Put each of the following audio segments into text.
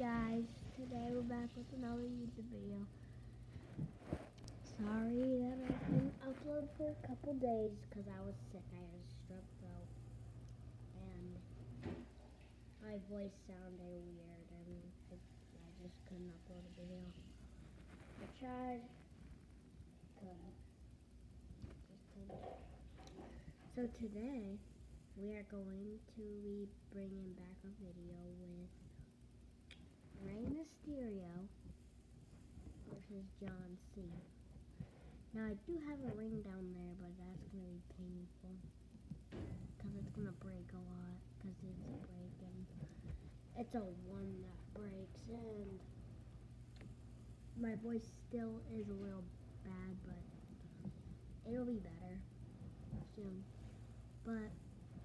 guys, today we're back with another YouTube video. Sorry that I didn't upload for a couple days because I was sick. I had a strep throat and my voice sounded weird and I just couldn't upload a video. I tried, couldn't. Just couldn't. So today we are going to be bringing back a video with Rey Mysterio versus John Cena. Now I do have a ring down there, but that's going to be painful because it's going to break a lot because it's breaking. It's a one that breaks and my voice still is a little bad, but it'll be better soon. But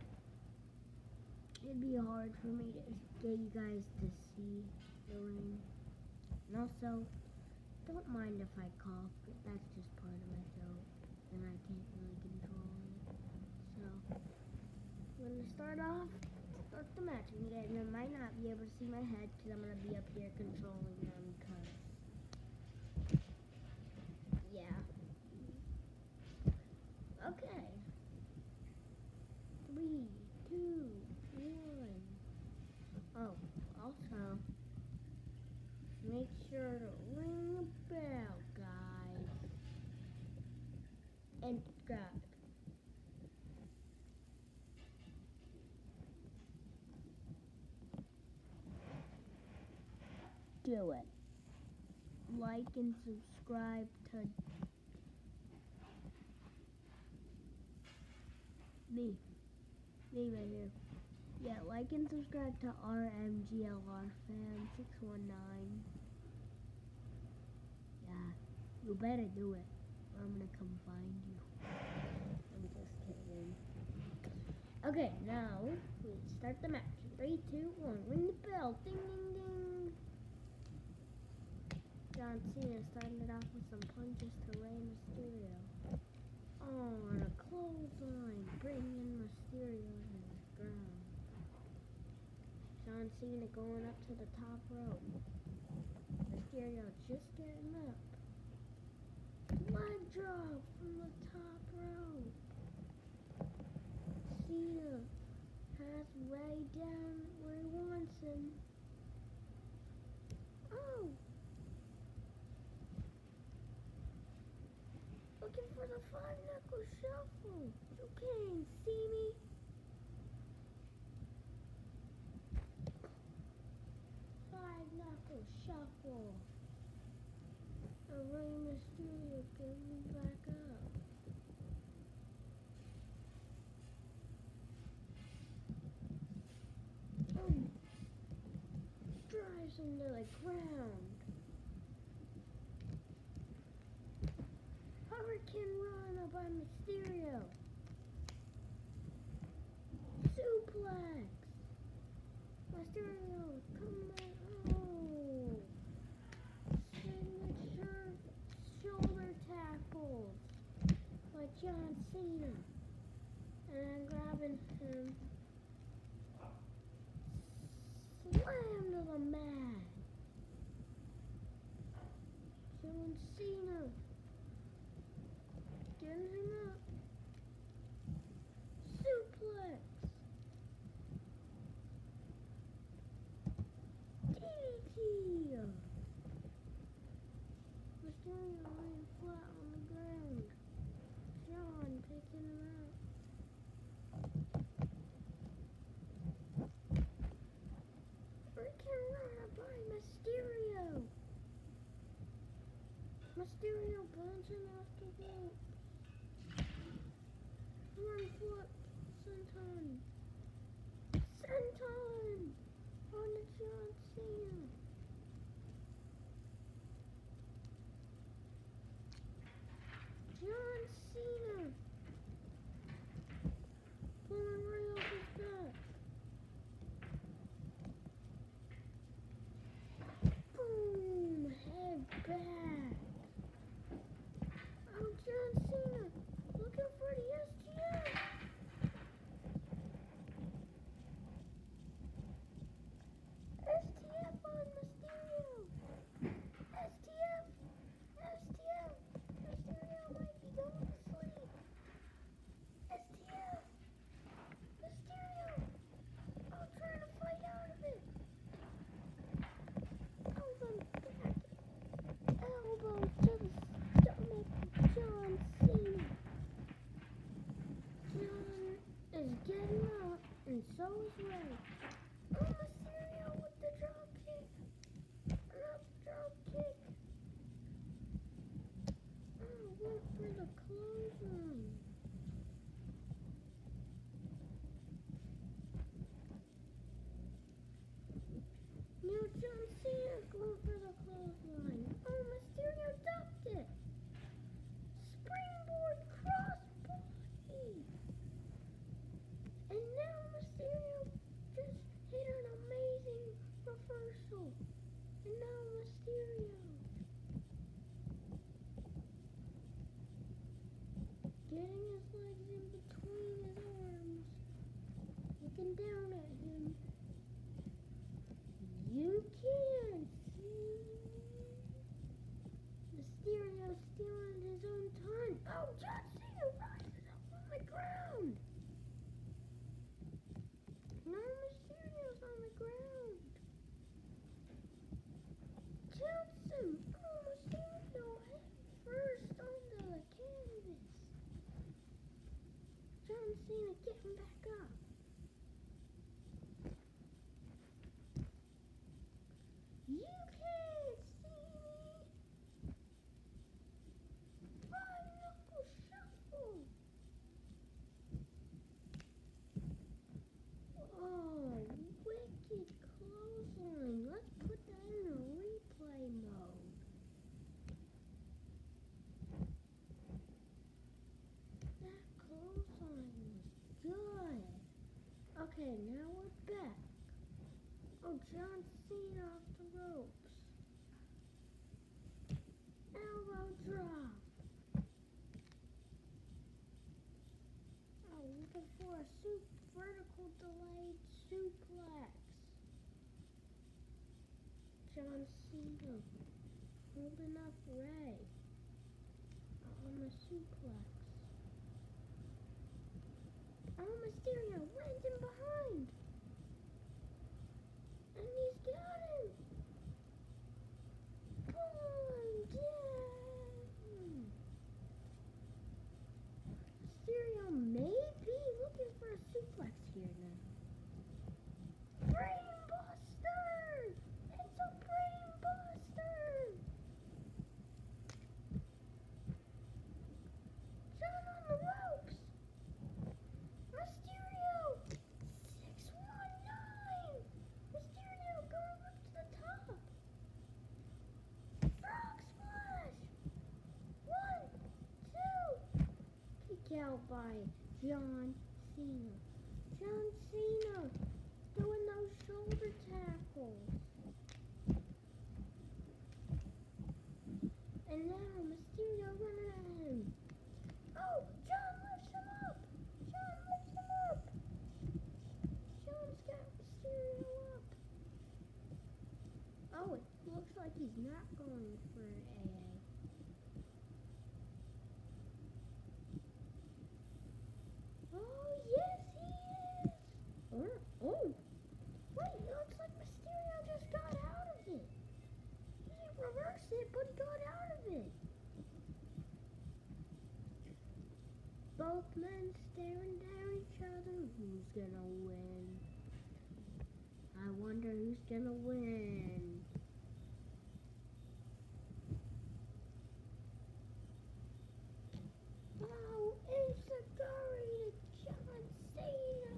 it'd be hard for me to get you guys to see the ring. And also, don't mind if I cough, that's just part of my throat, and I can't really control it. So, I'm going to start the match. And you guys might not be able to see my head, because I'm going to be up here controlling them, because, yeah. Okay. 3, 2, 1. Oh, also, make sure to ring the bell, guys, and subscribe. Do it. Like and subscribe to me right here. Yeah, like and subscribe to RMGLR Fan 619. Yeah, you better do it, or I'm gonna come find you. I'm just kidding. Okay, now we start the match. 3, 2, 1. Ring the bell. Ding, ding, ding. John Cena starting it off with some punches to Rey Mysterio. Oh, and a clothesline, bringing Mysterio to the ground. John Cena going up to the top rope. Mysterio just getting up. Leg drop from the top rope. Cena has Rey down where he wants him. Oh! Looking for the 5-knuckle shuffle. You can't see me. Five-knuckle shuffle. And Rey Mysterio getting back up. Boom. Drives him to the ground. Hurricane Rana by Mysterio. Suplex. Mysterio, come back. Oh. Signature shoulder tackles by John Cena. And I'm grabbing him. Slam to the mat. John Cena. Getting him up. Suplex. DDT. Mysterio laying flat on the ground. John picking him up. Freaking Rana by Mysterio. Mysterio bouncing off the rope. Run flip. Senton. Senton on the John Cena. John Cena pulling Rey off his back. Boom! Head back. Oh, John Cena looking for the STF. STF Cena's going for the clothesline. Oh, Mysterio ducked it. Springboard crossbody. And now Mysterio just hit an amazing reversal. And now Mysterio getting his legs in between his arms, looking down at him. You can see Mysterio stealing his own time. Oh, John Cena rises up on the ground. No, Mysterio's on the ground. Johnson, oh, Mysterio head first onto the canvas. John Cena getting back up. You can't see me. Five knuckle shuffle. Oh, wicked clothesline. Let's put that in a replay mode. That clothesline was good. Okay, now we're back. Oh, John Cena off the ropes. Elbow drop. Oh, looking for a vertical delayed suplex. John Cena holding up Ray on the suplex. Oh, Mysterio lands him behind. And he's got him. Boom, down. Mysterio may be looking for a suplex here now. Brain Buster! It's a Brain Buster! John on the ropes! Mysterio! 619! Mysterio going up to the top! Frog splash! 1, 2! Kick out by John Cena. John Cena doing those shoulder tackles. And now Mysterio running at him. Oh, John lifts him up. John lifts him up. John's got Mysterio up. Oh, it looks like he's not going for an AA. Oh, yes, he is. Oh, wait, it looks like Mysterio just got out of it. He didn't reverse it, but he got out of it. Both men staring down each other. Who's gonna win? I wonder who's gonna win. Oh, Enzuigiri to John Cena.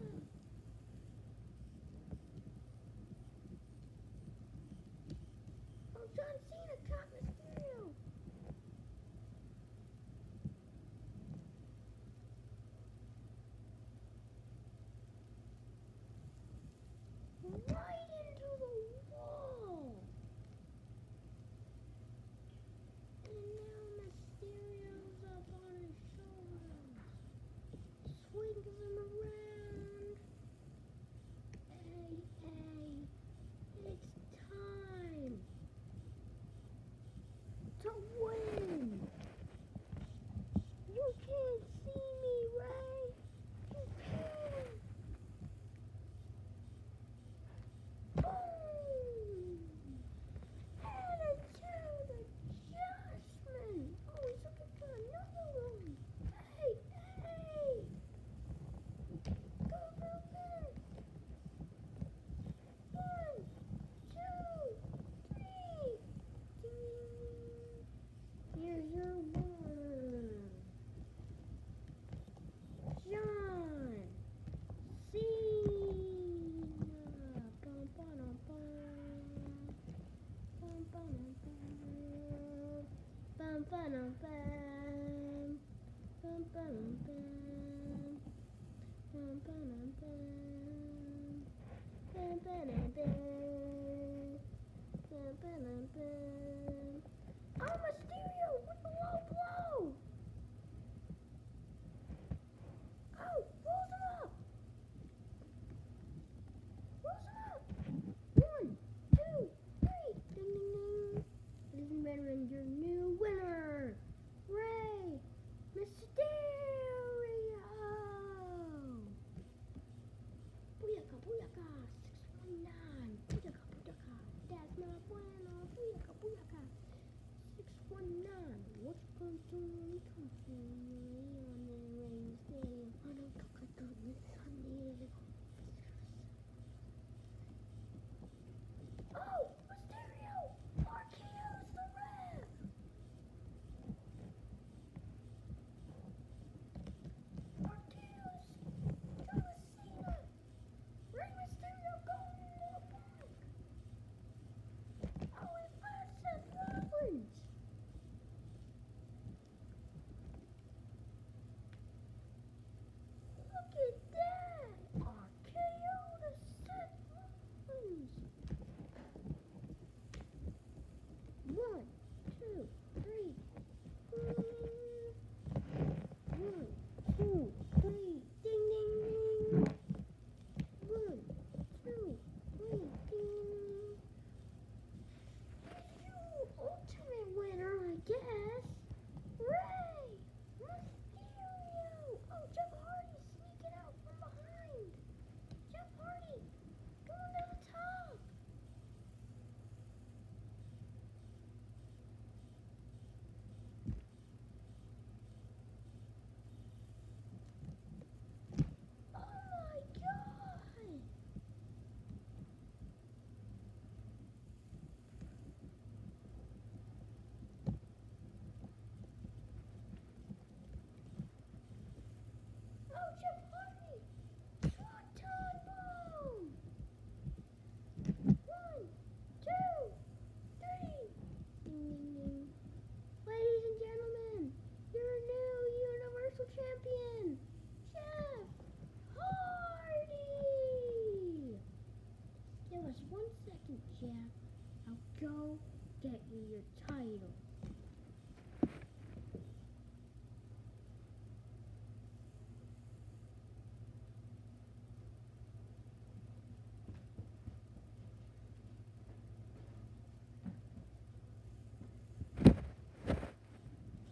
Oh, John Cena caught Mysterio. Right into the wall. And now Mysterio's up on his shoulders. Swings him around. Hey, it's time.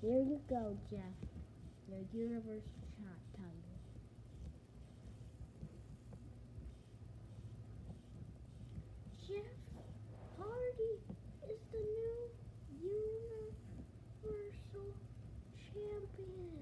Here you go, Jeff. Your universe shot title. Jeff Hardy is the new Universal Champion.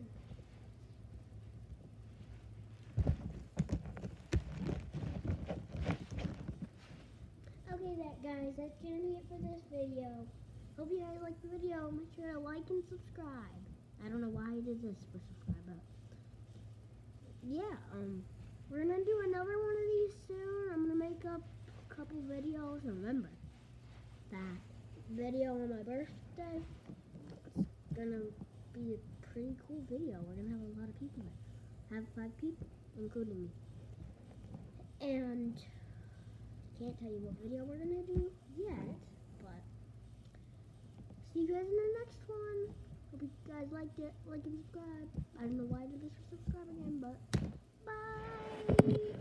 Okay, guys, that's gonna be it for this video. Hope you guys liked the video. Make sure to like and subscribe. I don't know why I did this for subscribe, but yeah, we're gonna do another one of these soon. I'm gonna make up a couple videos. Remember that video on my birthday. It's gonna be a pretty cool video. We're gonna have a lot of people there. Have 5 people, including me. And can't tell you what video we're gonna do yet, but see you guys in the next one. Hope you guys liked it. Like and subscribe. I don't know why I did this for subscribe again, but bye.